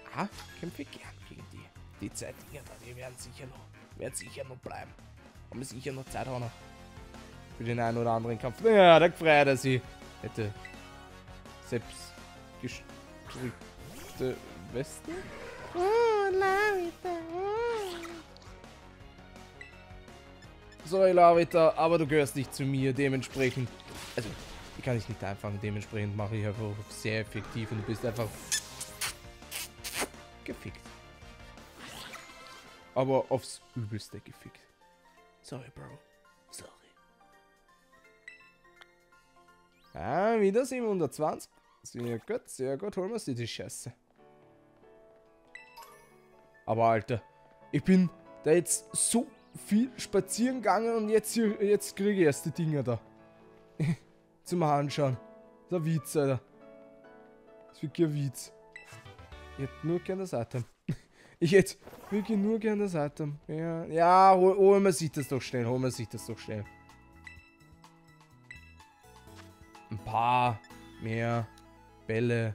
Ja, kämpfe gern gegen die. Die zwei Dinger da, die werden sicher noch bleiben. Haben wir sicher noch Zeit auch noch. Für den einen oder anderen Kampf. Ja, da gefreut er sich. Hätte selbst gestrickte Weste. Oh, Larita. Sorry, Larita, aber du gehörst nicht zu mir, dementsprechend. Also, die kann ich nicht einfangen, dementsprechend mache ich einfach sehr effektiv und du bist einfach gefickt. Aber aufs Übelste gefickt. Sorry, Bro. Sorry. Ah, wieder 720. Sehr gut, holen wir sie die Scheiße. Aber Alter, ich bin da jetzt so viel spazieren gegangen und jetzt kriege ich erst die Dinger da. Zum Anschauen. Der Witz, Alter. Das ist wirklich ein Witz. Ich hätte nur gern das Item. Ich hätte wirklich nur gern das Item. Ja, holen wir sich das doch schnell. Ein paar mehr Bälle.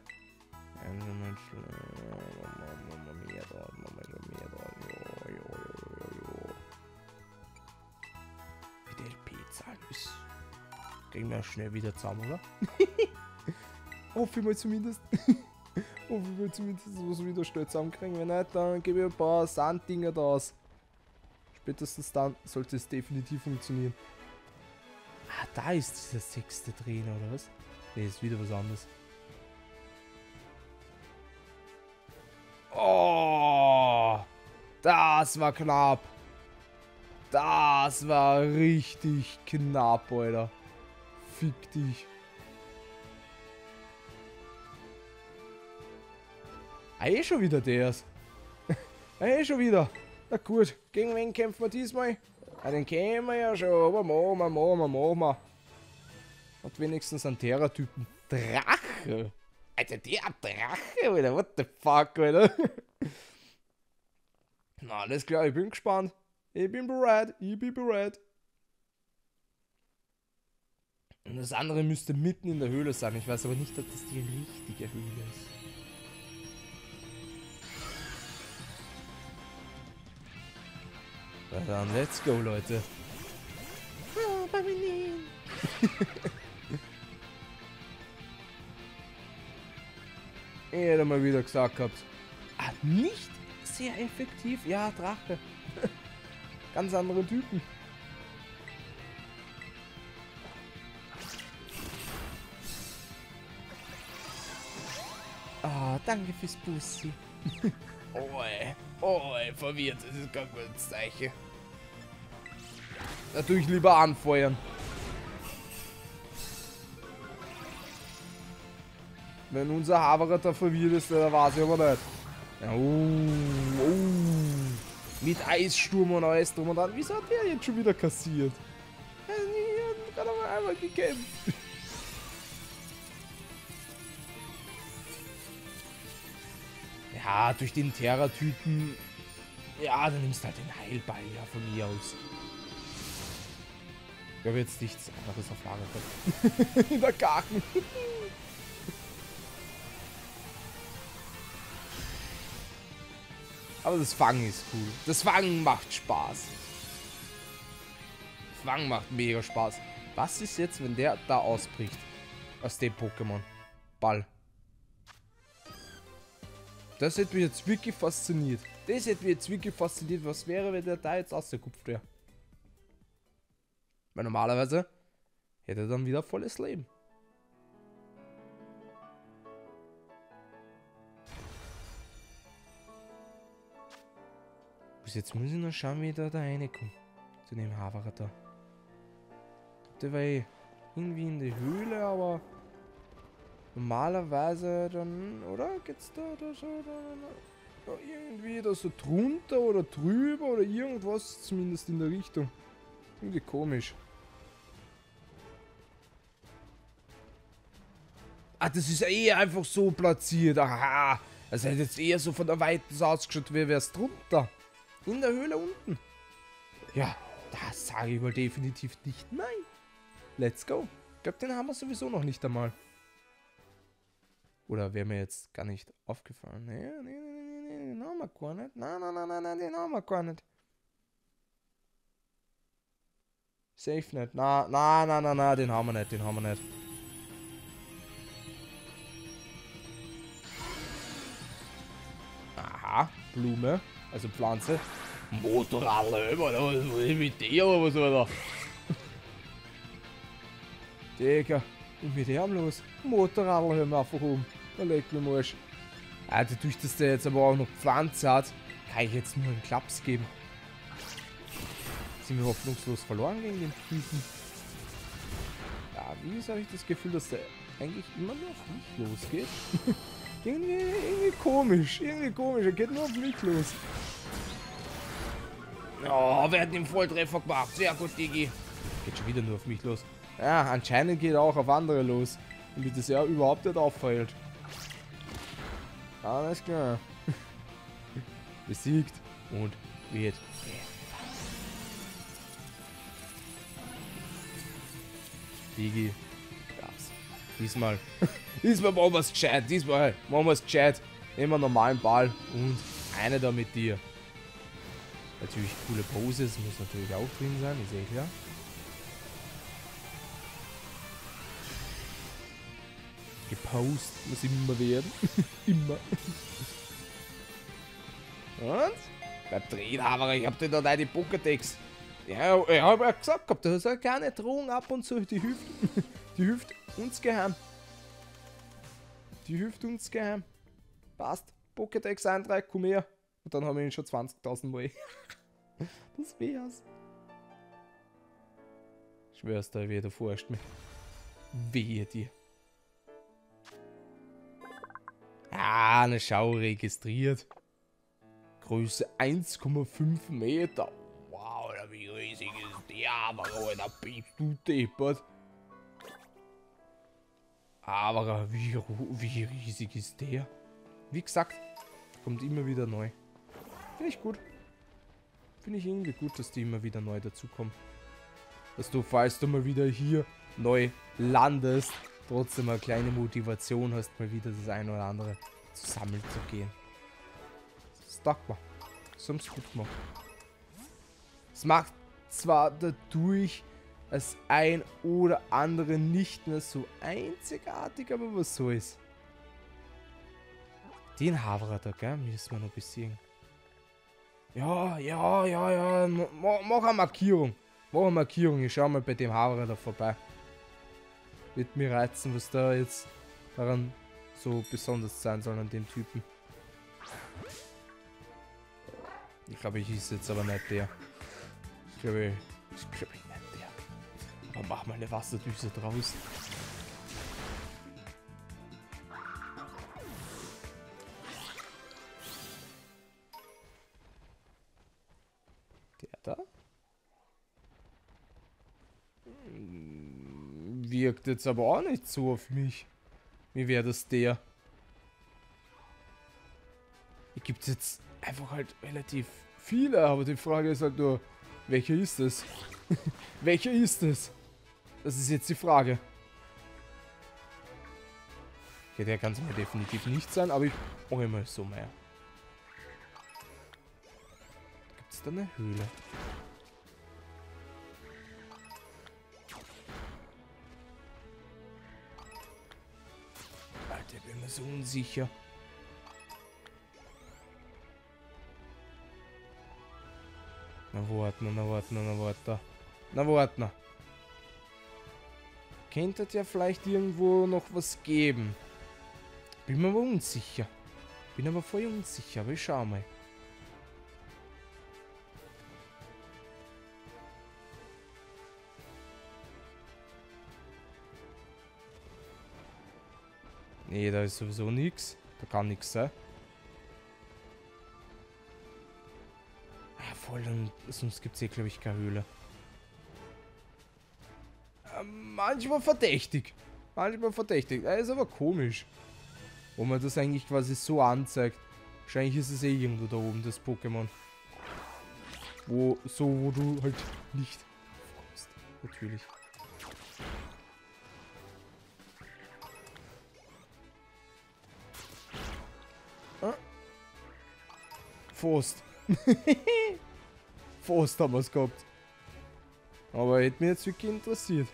Wie die LP-Zahlen ist. Kriegen wir schnell wieder zusammen, oder? Hoffe ich mal zumindest. Dass wir wieder schnell zusammenkriegen. Wenn nicht, dann gebe ich ein paar Sanddinger da aus. Spätestens dann sollte es definitiv funktionieren. Ah, da ist dieser 6. Trainer, oder was? Ne, ist wieder was anderes. Oh, das war knapp. Das war richtig knapp, Alter. Fick dich. Ah, schon wieder der's. Schon wieder. Na gut, gegen wen kämpfen wir diesmal? Ah, den kennen wir ja schon, aber machen wir. Hat wenigstens einen Terra-Typen. Drache! Alter, der Drache, Alter, what the fuck, Alter? Na, alles klar, ich bin gespannt. Ich bin bereit. Und das andere müsste mitten in der Höhle sein. Ich weiß aber nicht, ob das die richtige Höhle ist. Na dann, let's go, Leute. Oh, Babylon. Ich hätte mal wieder gesagt gehabt. Ah, nicht sehr effektiv. Ja, Drache. Ganz andere Typen. Ah, danke fürs Bussi. Verwirrt. Das ist kein gutes Zeichen. Natürlich lieber anfeuern. Wenn unser Haverer da verwirrt ist, dann weiß ich aber nicht. Mit Eissturm und alles drum und dran. Wieso hat der jetzt schon wieder kassiert? Ich hab gerade mal einmal gekämpft. Ja, durch den Terra-Typen. Ja, dann nimmst du halt den Heilball, ja, von mir aus. Ich habe jetzt nichts anderes auf Lager gehabt. In der Garten. Aber das Fangen ist cool. Das Fangen macht Spaß. Das Fangen macht mega Spaß. Was ist jetzt, wenn der da ausbricht? Aus dem Pokémon. Ball. Das hätte mich jetzt wirklich fasziniert. Was wäre, wenn der da jetzt ausgekupft wäre? Weil normalerweise hätte er dann wieder volles Leben. Bis jetzt muss ich noch schauen, wie ich da reinkomme. Zu dem Haverer da. Der war irgendwie in der Höhle, aber normalerweise dann, oder? Geht's da so? Da irgendwie da so drunter oder drüber oder irgendwas, zumindest in der Richtung. Irgendwie komisch. Ah, das ist eh einfach so platziert. Aha. Das hätte jetzt eher so von der Weiten ausgeschaut, wie wäre es drunter. In der Höhle unten. Ja, das sage ich wohl definitiv nicht. Nein. Let's go. Ich glaube, den haben wir sowieso noch nicht einmal. Oder wäre mir jetzt gar nicht aufgefallen. Nee, den haben wir gar nicht. Nein, den haben wir gar nicht. Safe nicht. Nein, den haben wir nicht, den haben wir nicht. Aha, Blume, also Pflanze. Motorradler, was ist mit dir oder was, Alter? Digga, und mit dem los? Motorradler hören wir einfach um. Da legt mir Marsch. Also durch dass der jetzt aber auch noch Pflanze hat, kann ich jetzt nur einen Klaps geben. Sind wir hoffnungslos verloren gegen den Typen? Ja, wie habe ich das Gefühl, dass der eigentlich immer nur auf mich losgeht? irgendwie komisch, er geht nur auf mich los. Oh, wir hatten den Volltreffer gemacht. Sehr gut, Digi. Geht schon wieder nur auf mich los. Ja, anscheinend geht er auch auf andere los. Und mir das ja überhaupt nicht auffällt. Alles klar. Besiegt und wird. Digi. Gas. Diesmal machen wir es gescheit. Diesmal machen wir es gescheit. Nehmen wir einen normalen Ball und eine da mit dir. Natürlich coole Poses, muss natürlich auch drin sein, ist eh klar. Gepost muss immer werden. Immer. Und? Bleib drin, aber ich hab dir da deine Pokédex. Ja, ich hab ja gesagt gehabt, da ist eine kleine Drohung ab und zu. Die hilft uns geheim. Die hilft uns geheim. Passt. Pokédex eintragen, komm her. Und dann haben wir ihn schon 20.000 Mal. Das wär's. Schwör's da wieder, forscht mich. Wehe dir. Ah, eine Schau registriert. Größe 1,5 Meter. Wow, wie riesig ist der? Aber Alter, bist du deppert. Aber wie riesig ist der? Wie gesagt, kommt immer wieder neu. Finde ich gut. Finde ich irgendwie gut, dass die immer wieder neu dazukommen. Dass du, falls du mal wieder hier neu landest, trotzdem eine kleine Motivation hast, mal wieder das eine oder andere zu sammeln zu gehen. Das taugt mir. Das haben sie gut gemacht. Es macht zwar dadurch das ein oder andere nicht mehr so einzigartig, aber was soll's. Den Havre da, gell, müssen wir noch besiegen. Ja. Mach eine Markierung. Ich schau mal bei dem Havre da vorbei. Wird mir reizen, was da jetzt daran so besonders sein soll an dem Typen. Ich glaube, ich ist jetzt aber nicht der. Ich glaube nicht der. Aber mach mal eine Wasserdüse draus. Der da? Wirkt jetzt aber auch nicht so auf mich. Wie wäre das der? Hier gibt es jetzt einfach halt relativ viele, aber die Frage ist halt nur, welcher ist es? Welcher ist es? Das ist jetzt die Frage. Okay, der kann es mir definitiv nicht sein, aber ich mache immer so mehr. Gibt es da eine Höhle? Alter, ich bin mir so unsicher. Na warten. Könnte ja vielleicht irgendwo noch was geben. Bin mir aber unsicher. Bin aber voll unsicher, aber ich schau mal. Nee, da ist sowieso nichts. Da kann nichts sein. Ah, voll, sonst gibt es hier, glaube ich, keine Höhle. Manchmal verdächtig. Das ist aber komisch. Wo man das eigentlich quasi so anzeigt. Wahrscheinlich ist es eh irgendwo da oben, das Pokémon. Wo du halt nicht kommst. Natürlich. Fast. Fast haben wir es gehabt. Aber hätte mich jetzt wirklich interessiert.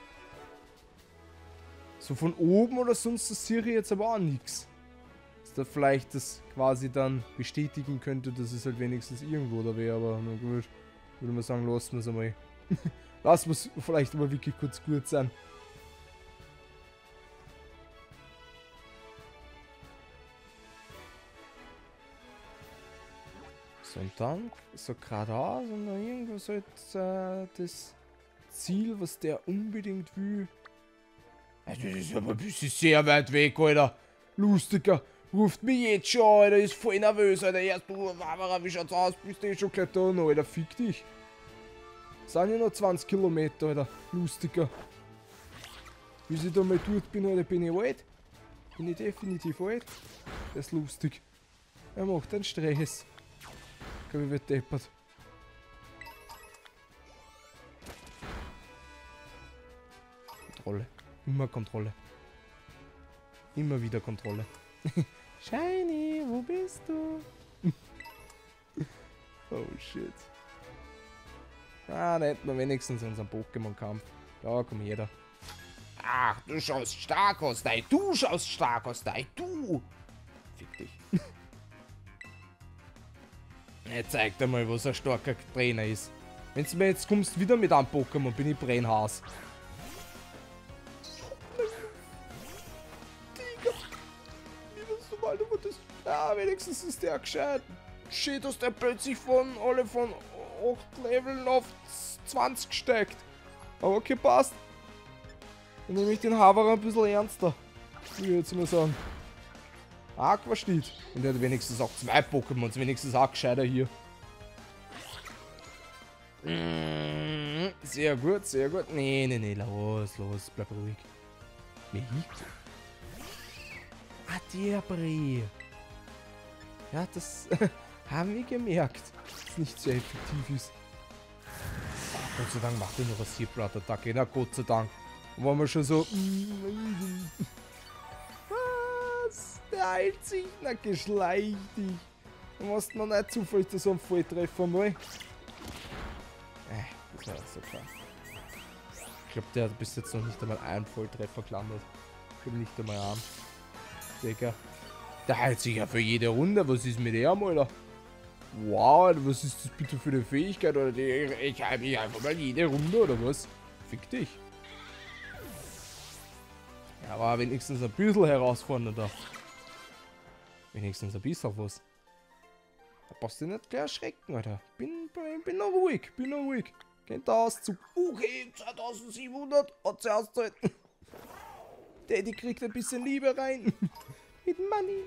So von oben oder sonst sehe ich jetzt aber auch nichts. Dass da vielleicht das quasi dann bestätigen könnte, dass es halt wenigstens irgendwo da wäre. Aber na gut, würde man sagen, lassen wir es einmal. Lassen wir es vielleicht aber wirklich kurz gut sein. So, und dann so geradeaus und dann irgendwo so jetzt, das Ziel, was der unbedingt will. Also das ist aber ein bisschen sehr weit weg, Alter. Lustiger. Ruft mich jetzt schon, Alter. Ist voll nervös, Alter. Erst du, Barbara, wie schaut's aus? Bist du eh schon gleich da, Alter? Fick dich. Sind ja noch 20 Kilometer, Alter. Lustiger. Bis ich da mal dort bin, Alter, bin ich alt. Bin ich definitiv alt. Das ist lustig. Er macht einen Stress. Ich glaube, ich werd deppert. Kontrolle. Immer Kontrolle. Immer wieder Kontrolle. Shiny, wo bist du? Oh shit. Ah, da hätten wir wenigstens unseren Pokémon-Kampf. Da kommt jeder. Ach, du schaust stark aus, nein, du schaust stark aus, nein, du! Fick dich. Jetzt zeig dir mal, was ein starker Trainer ist. Wenn du mir jetzt kommst wieder mit einem Pokémon, bin ich Brennhaas. Digga. Wie du mal, du das. Ja, wenigstens ist der gescheit. Shit, dass der plötzlich von 8 Leveln auf 20 steigt. Aber okay, passt. Dann nehme ich den Haverer ein bisschen ernster. Will ich jetzt mal sagen. Aqua steht. Und der hat wenigstens auch 2 Pokémons, wenigstens auch gescheiter hier. Sehr gut, sehr gut. Nee, los, bleib ruhig. Vehikel. Ah, der Brie. Ja, das haben wir gemerkt, dass es nicht sehr effektiv ist. Gott sei Dank macht er noch eine Seablatt-Attacke. Na, Gott sei Dank. Und waren wir schon so... Was? Der heilt sich? Na, geschleicht dich. Du musst noch nicht zufällig so einen Volltreffer mal. Das war so klar. Ich glaube, der hat bis jetzt noch nicht einmal einen Volltreffer gelandet. Ich glaube nicht einmal einen. Digga. Der heilt sich ja für jede Runde. Was ist mit dem, Alter? Wow, Alter, was ist das bitte für eine Fähigkeit? Oder ich heile mich einfach mal jede Runde, oder was? Fick dich. Ja, aber wenigstens ein bisschen herausfordernder. Wenigstens ein bisschen was. Da passt du nicht gleich erschrecken, Alter. Bin noch ruhig, Kennt der Auszug. Okay, 2700 hat sie auszuhalten. Daddy kriegt ein bisschen Liebe rein. Mit Money.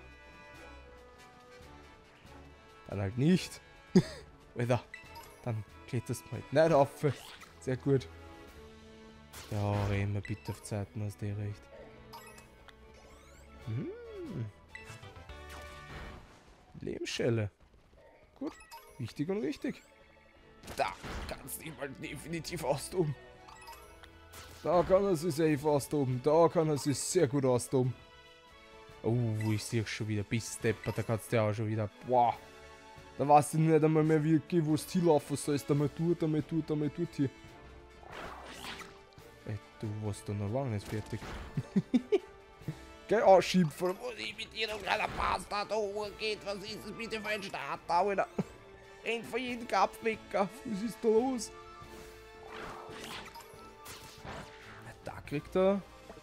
Dann halt nicht. Alter, dann kletterst du halt nicht auf. Sehr gut. Ja, reden wir bitte auf Zeiten, hast du recht. Lebensschelle. Gut, wichtig und richtig. Da kannst du dich mal definitiv austoben. Da kann er sich safe austoben. Da kann er sich sehr gut austoben. Oh, ich sehe schon wieder. Bis Stepper, da kannst du ja auch schon wieder. Boah. Da weißt du nicht einmal mehr wirklich, wo es hinlaufen soll. Da mal tut hier. Ey, du warst da noch lange nicht fertig. Geh ausschieben, von wo ich mit dir noch kleiner Pasta da geht. Was ist das bitte für ein Start da, Alter? Rennt von jedem Kopf weg. Was ist da los? Da kriegt er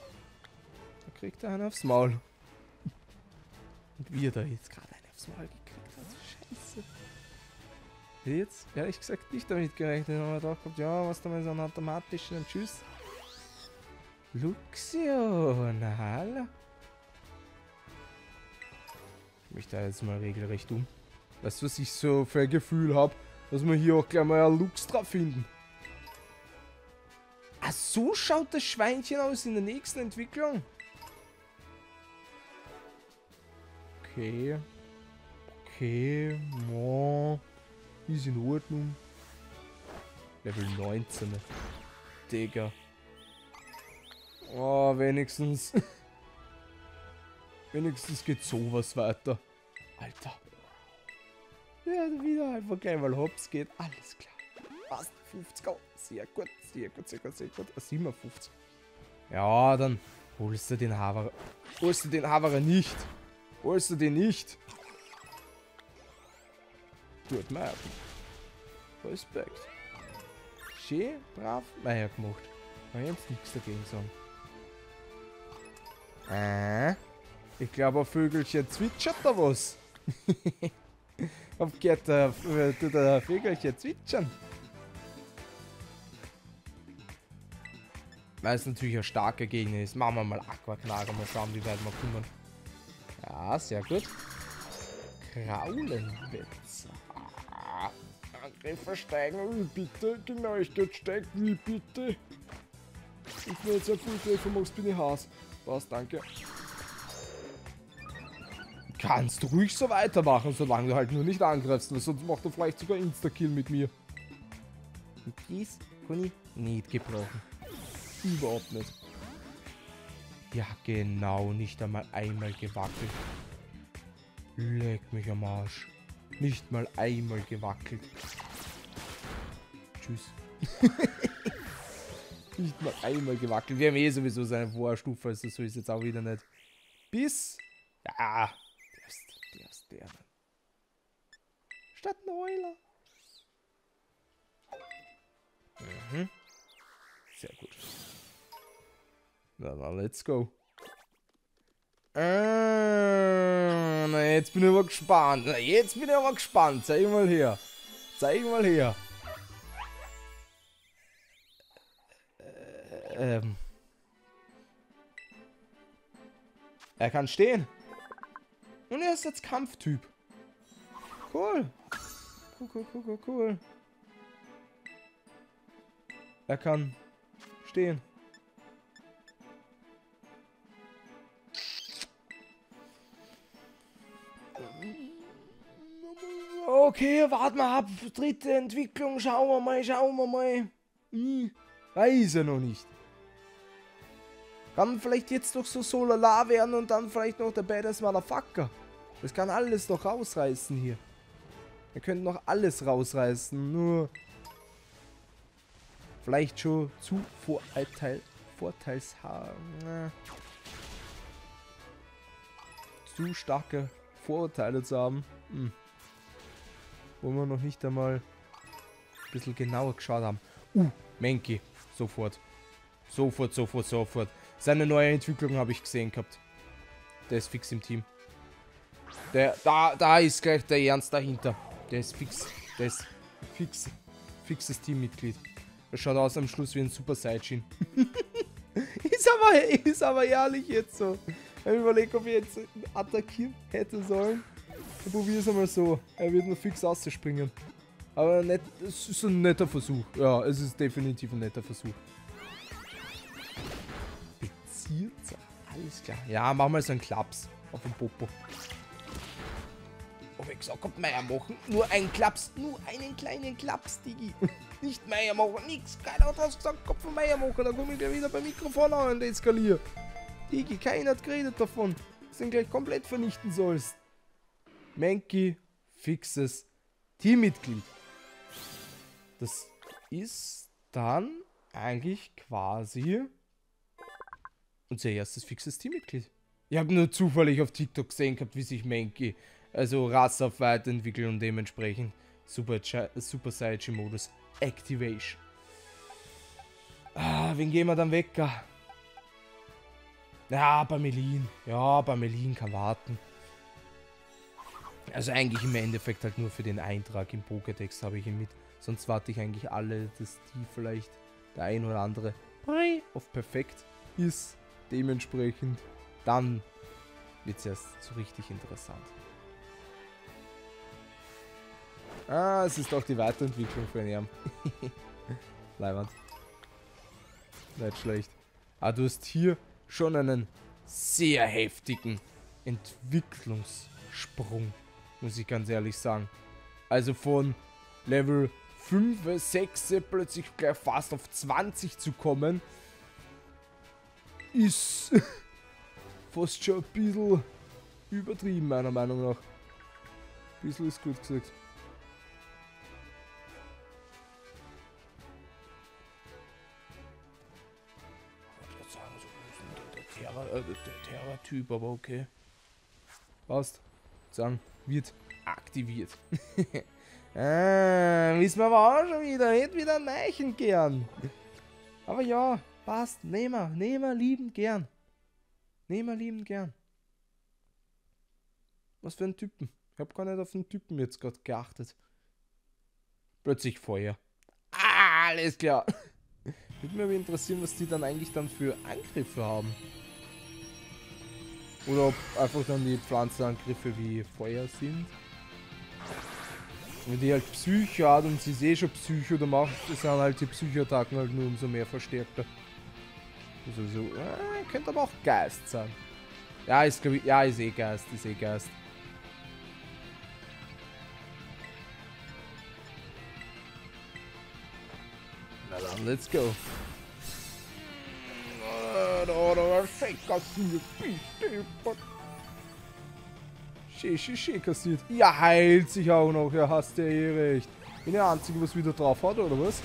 einen aufs Maul. Und wie er da jetzt gerade einen aufs Maul gekriegt hat. Scheiße. Hätte jetzt ehrlich gesagt nicht damit gerechnet, aber da kommt ja was da mal so einen automatischen Tschüss. Luxio, na hallo. Ich mich da jetzt mal regelrecht um. Weißt du, was ich so für ein Gefühl habe, dass wir hier auch gleich mal ein Luxtra finden. Ah, so schaut das Schweinchen aus in der nächsten Entwicklung. Okay. Oh, ist in Ordnung. Level 19. Digga. Oh, wenigstens. Wenigstens geht sowas weiter. Alter. Ja, wieder einfach gleich mal hops geht. Alles klar. Passt. 50er. Sehr gut, sehr gut, sehr gut, sehr gut. 57. Ja, dann holst du den Haverer. Holst du den Haverer nicht. Holst du den nicht. Tut mir Respekt. Schön, brav, Meier gemacht. Kann ich jetzt nichts dagegen sagen. Ich glaube, ein Vögelchen zwitschert da was. Hab gehört, tut ein Vögelchen zwitschern. Weil es natürlich ein starker Gegner ist. Machen wir mal Aquaknager, mal schauen, wie weit wir kommen. Ja, sehr gut. Kraulenwetzer. Angriffe steigen, wie bitte? Genauigkeit steigt, wie bitte? Ich will jetzt ein Fulltreffer machst, bin ich Haas. Passt, danke. Kannst du ruhig so weitermachen, solange du halt nur nicht angreifst, weil sonst macht er vielleicht sogar Insta-Kill mit mir. Und dies kann ich nicht gebrauchen. Überhaupt nicht. Ja, genau, nicht einmal einmal gewackelt. Leck mich am Arsch. Nicht mal einmal gewackelt. Tschüss. Nicht mal einmal gewackelt. Wir haben eh sowieso seine Vorstufe, also so ist jetzt auch wieder nicht. Bis... Ja, der ist der. Statt ein Euler. Mhm. Sehr gut. Na, let's go. Na, jetzt bin ich aber gespannt. Na, jetzt bin ich aber gespannt. Zeig mal her. Zeig mal her. Er kann stehen. Und er ist jetzt Kampftyp. Cool. Cool. Er kann stehen. Okay, warten wir ab. Dritte Entwicklung. Schauen wir mal. Weiß er noch nicht. Kann vielleicht jetzt doch so lala werden und dann vielleicht noch der Badass Motherfucker. Das kann alles doch rausreißen hier. Wir könnten noch alles rausreißen, nur vielleicht schon zu zu starke Vorurteile zu haben. Wo wir noch nicht einmal ein bisschen genauer geschaut haben. Menki. Sofort. Seine neue Entwicklung habe ich gesehen gehabt. Der ist fix im Team. Da ist gleich der Ernst dahinter. Der ist fix. Der ist fixes Teammitglied. Das schaut aus am Schluss wie ein Super Saiyajin. ist aber ehrlich jetzt so. Ich überlege, ob ich jetzt attackieren hätte sollen. Ich probiere es einmal so. Er wird nur fix ausspringen. Aber nett, es ist ein netter Versuch. Ja, es ist definitiv ein netter Versuch. Bezirzer. Alles klar. Ja, machen wir so einen Klaps auf den Popo. Oh, ich gesagt hab, Meier machen. Nur einen Klaps. Nur einen kleinen Klaps, Digi. Nicht Meier machen. Nix. Keiner hat was gesagt. Kopf von Meier machen. Dann komme ich gleich wieder beim Mikrofon an und eskaliere. Digi, keiner hat geredet davon. Dass du ihn gleich komplett vernichten sollst. Menki, fixes Teammitglied. Das ist dann eigentlich quasi unser erstes fixes Teammitglied. Ich habe nur zufällig auf TikTok gesehen gehabt, wie sich Menki, also Rasse auf weiterentwickelt und dementsprechend Super Saiyajin Modus Activation. Wen gehen wir dann weg? Ja, Bamelin. Ja, Bamelin kann warten. Also eigentlich im Endeffekt halt nur für den Eintrag im Pokédex habe ich ihn mit. Sonst warte ich eigentlich alle, dass die vielleicht der ein oder andere auf perfekt ist. Dementsprechend dann wird es erst so richtig interessant. Es ist doch die Weiterentwicklung für ihn. Leibwand. Nicht schlecht. Du hast hier schon einen sehr heftigen Entwicklungssprung, muss ich ganz ehrlich sagen. Also von Level 5, 6 plötzlich gleich fast auf 20 zu kommen, ist fast schon ein bisschen übertrieben, meiner Meinung nach. Ein bisschen ist gut gesagt. der Terra-Typ, aber okay. Passt. Sagen, wird aktiviert. Wissen wir aber auch schon wieder. Hätte wieder ein Neichen gern. Aber ja, passt. Nehmen wir liebend gern. Nehmen wir liebend gern. Was für ein Typen. Ich habe gar nicht auf den Typen jetzt gerade geachtet. Plötzlich Feuer. Ah, alles klar. Würde mich aber interessieren, was die dann eigentlich dann für Angriffe haben. Oder ob einfach dann die Pflanzenangriffe wie Feuer sind. Wenn die halt Psycho hat und sie schon Psycho da macht, sind halt die Psychoattacken halt nur umso mehr verstärkter. Also könnte aber auch Geist sein. Ja, ist glaube ich, ja, ist eh Geist, Na dann, let's go. Schön kassiert. Ja, heilt sich auch noch. Ja, hast du eh recht. Bin der Einzige, was wieder drauf hat, oder was?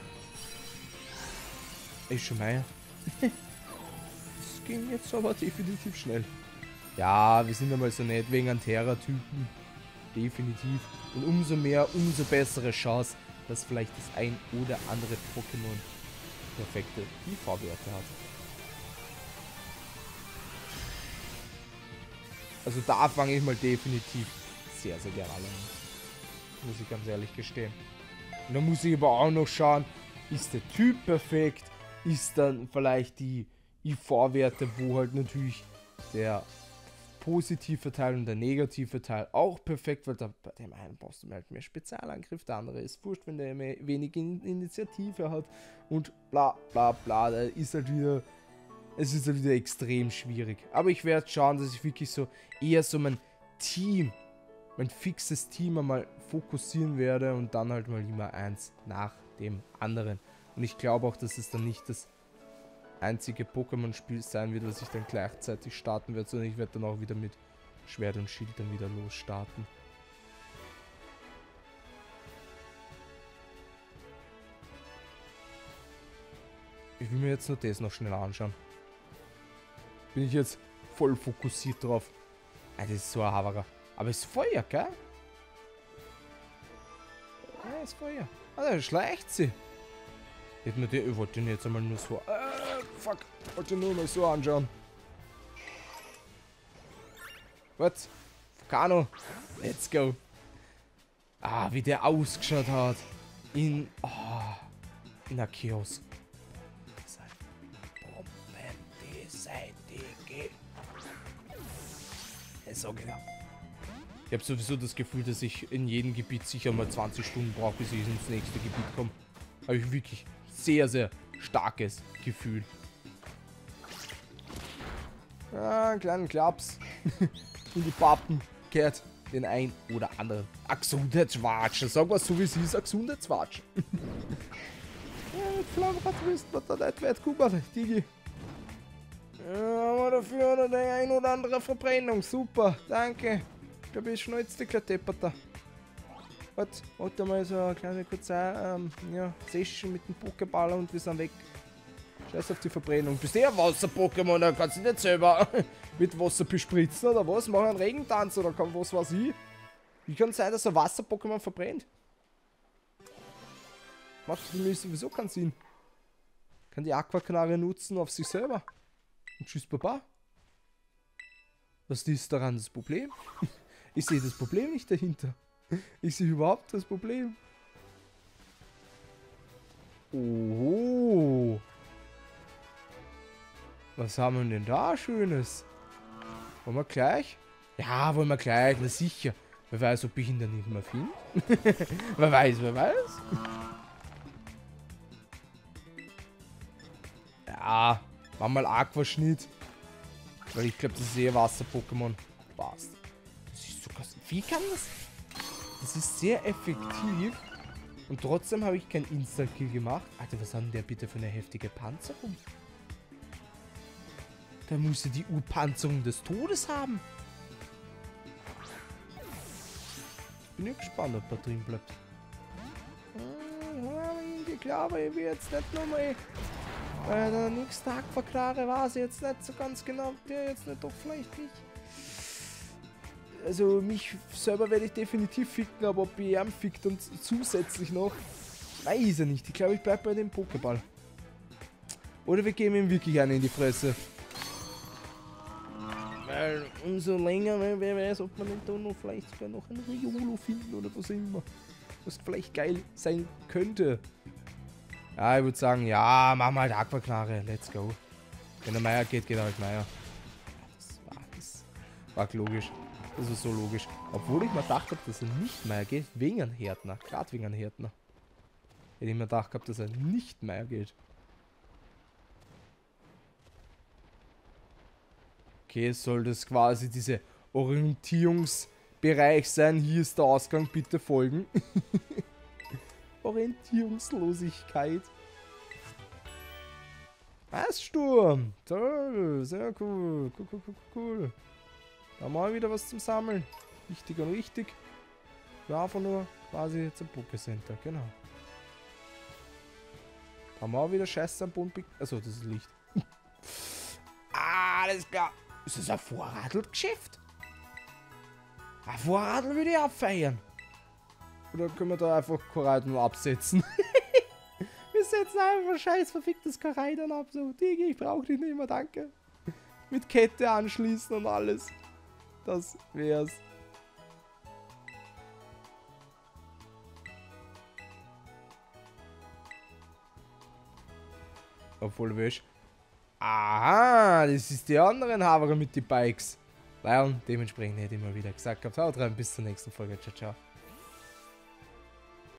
Ist schon mal. Das ging jetzt aber definitiv schnell. Ja, wir sind einmal so nett wegen einem Terra-Typen. Definitiv. Und umso mehr, umso bessere Chance, dass vielleicht das ein oder andere Pokémon perfekte IV-Werte hat. Also da fange ich mal definitiv sehr, sehr gerne an. Muss ich ganz ehrlich gestehen. Und dann muss ich aber auch noch schauen, ist der Typ perfekt? Ist dann vielleicht die IV-Werte, wo halt natürlich der positive Teil und der negative Teil auch perfekt, weil da bei dem einen brauchst du halt mehr Spezialangriff, der andere ist wurscht, wenn der mehr wenig Initiative hat und bla bla bla, da ist halt wieder... Es ist halt wieder extrem schwierig. Aber ich werde schauen, dass ich wirklich so eher so mein Team, mein fixes Team einmal fokussieren werde und dann halt mal immer eins nach dem anderen. Und ich glaube auch, dass es dann nicht das einzige Pokémon-Spiel sein wird, was ich dann gleichzeitig starten werde, sondern ich werde dann auch wieder mit Schwert und Schild dann wieder losstarten. Ich will mir jetzt nur das noch schnell anschauen. Bin ich jetzt voll fokussiert drauf. Das ist so ein Haverer. Aber es ist Feuer, gell? Ja, ist Feuer. Ah, da schleicht sie. Ich wollte den jetzt einmal nur so... fuck. Ich wollte nur mal so anschauen. Was? Vulcano. Let's go. Ah, wie der ausgeschaut hat. In Arceus. So genau. Ich habe sowieso das Gefühl, dass ich in jedem Gebiet sicher mal 20 Stunden brauche, bis ich ins nächste Gebiet komme. Habe ich wirklich sehr, sehr starkes Gefühl. Ja, einen kleinen Klaps in die Pappen kehrt den ein oder anderen. Ein Gesundheitswatschen. Sag was so wie es ist, ein Gesundheitswatschen. Ja, mit Flammrad wissen wir da nicht weit gucken, Digi. Ja, aber dafür hat er die ein oder andere Verbrennung. Super, danke. Ich glaube, ich schneuze gleich deppert da. Warte mal so eine kleine kurze Session mit dem Pokéballer und wir sind weg. Scheiß auf die Verbrennung. Bist du ja Wasser-Pokémon, da kannst du nicht selber mit Wasser bespritzen oder was? Mach einen Regentanz oder was weiß ich. Wie kann es sein, dass ein Wasser-Pokémon verbrennt? Macht für mich sowieso keinen Sinn. Kann die Aquakanarie nutzen auf sich selber. Und tschüss, Baba. Was ist daran das Problem? Ich sehe das Problem nicht dahinter. Ich sehe überhaupt das Problem. Oh. Was haben wir denn da Schönes? Wollen wir gleich? Ja, wollen wir gleich. Na sicher. Wer weiß, ob ich ihn dann nicht mehr finde. Wer weiß, wer weiß. Ja. Mach mal Aquaschnitt. Weil ich glaube, das ist eher Wasser-Pokémon. Passt. Das ist so krass. Wie kann das? Das ist sehr effektiv. Und trotzdem habe ich keinen Insta-Kill gemacht. Alter, was hat denn der bitte für eine heftige Panzerung? Da muss die U-Panzerung des Todes haben. Bin ich gespannt, ob er drin bleibt. Ich glaube, ich will jetzt nicht nochmal Weil der nächste Aquaklare war sie jetzt nicht so ganz genau. Der jetzt nicht doch vielleicht nicht. Also mich selber werde ich definitiv ficken, aber ob ich ihn fickt und zusätzlich noch, weiß ich nicht. Ich glaube, ich bleibe bei dem Pokéball. Oder wir geben ihm wirklich einen in die Fresse. Weil umso länger, wer weiß, ob man da noch vielleicht sogar noch ein Riolo finden oder was immer. Was vielleicht geil sein könnte. Ja, ich würde sagen, ja, machen wir halt Aquaklare. Let's go. Wenn der Meier geht, geht halt Meier. Das war logisch. Das ist so logisch. Obwohl ich mir gedacht habe, dass er nicht Meier geht, wegen einem Härtner. Gerade wegen einem Härtner. Hätte ich mir gedacht gehabt, dass er nicht Meier geht. Okay, soll das quasi diese Orientierungsbereich sein? Hier ist der Ausgang, bitte folgen. Orientierungslosigkeit. Eissturm. Toll, sehr cool. Cool. Da haben wir wieder was zum Sammeln. Wichtig und richtig. Ja, einfach nur quasi zum Pokécenter, genau. Da haben wir auch wieder Scheiße am Boden. Achso, das ist Licht. Alles klar. Ist das ein Vorradlgeschäft? Ein Vorradl würde ich abfeiern. Oder können wir da einfach Korallen nur absetzen? Wir setzen einfach scheiß verficktes Korallen ab. So, Digi, ich brauche dich nicht mehr, danke. Mit Kette anschließen und alles. Das wär's. Obwohl, wäsch. Aha, das ist die anderen Haberer mit den Bikes. Weil dementsprechend hätte ich mal wieder gesagt gehabt, haut rein, bis zur nächsten Folge. Ciao, ciao.